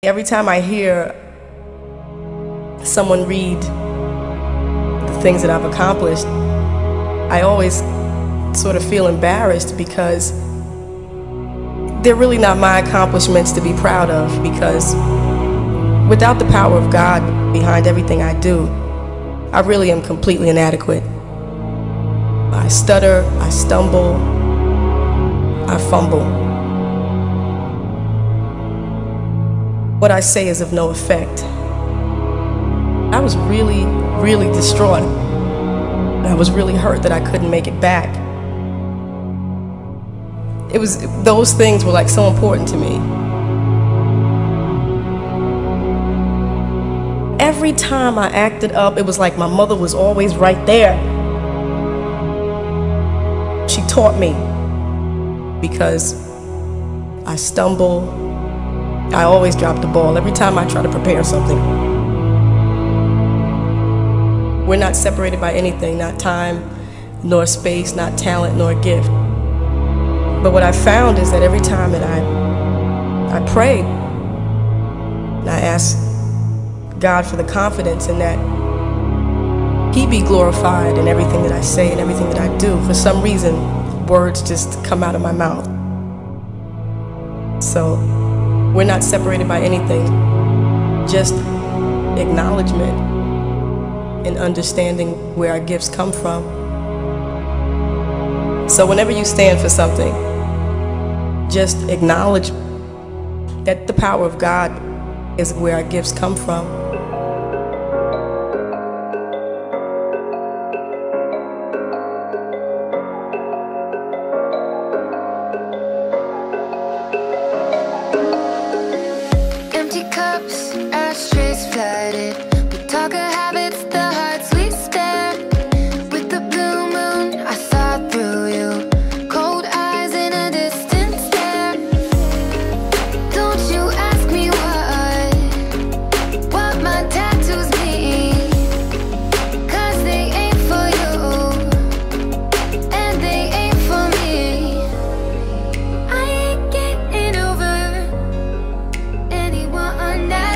Every time I hear someone read the things that I've accomplished, I always sort of feel embarrassed because they're really not my accomplishments to be proud of, because without the power of God behind everything I do, I really am completely inadequate. I stutter, I stumble, I fumble. What I say is of no effect. I was really, really distraught. I was really hurt that I couldn't make it back. Those things were like so important to me. Every time I acted up, it was like my mother was always right there. She taught me, because I stumble, I always drop the ball every time I try to prepare something. We're not separated by anything, not time, nor space, not talent, nor gift. But what I found is that every time that I pray, and I ask God for the confidence in that He be glorified in everything that I say and everything that I do, for some reason, words just come out of my mouth. So, we're not separated by anything, just acknowledgement and understanding where our gifts come from. So whenever you stand for something, just acknowledge that the power of God is where our gifts come from. Ashtrays flooded with talker habits, the hearts we spared. With the blue moon, I saw through you. Cold eyes in a distant stare. Don't you ask me what my tattoos mean, 'cause they ain't for you, and they ain't for me. I ain't getting over anyone that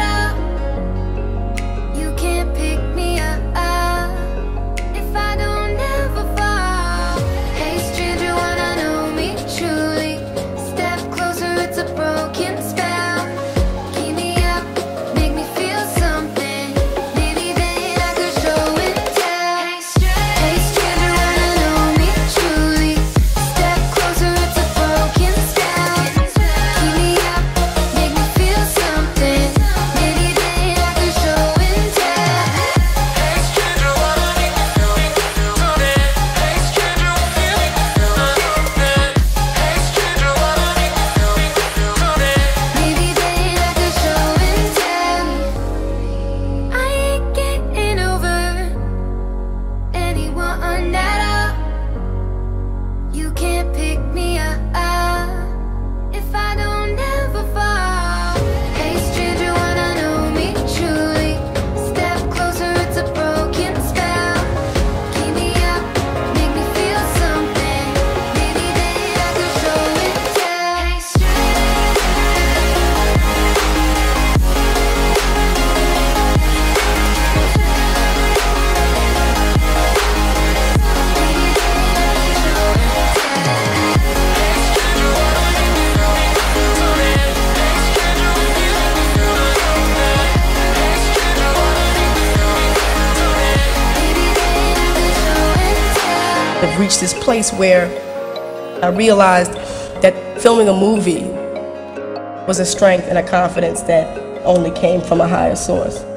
I've reached this place where I realized that filming a movie was a strength and a confidence that only came from a higher source.